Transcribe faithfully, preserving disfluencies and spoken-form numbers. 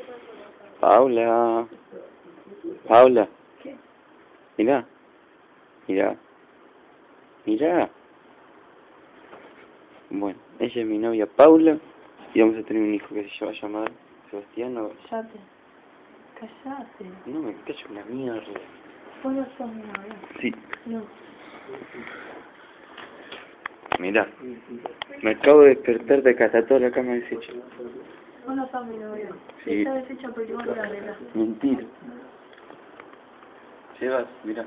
Paula. Paula. ¿Qué? Mira. Mira. Mira. Bueno, ella es mi novia Paula y vamos a tener un hijo que se va a llamar Sebastián o... Callate. Callate. No me callo una mierda. Vos no sos mi novia. Sí. No. Mira. Me acabo de despertar de casa, toda la cama deshecha. Vos no sos mi novia. Sí. Está deshecha porque vos la arreglás. Mentira. Sebas, mira.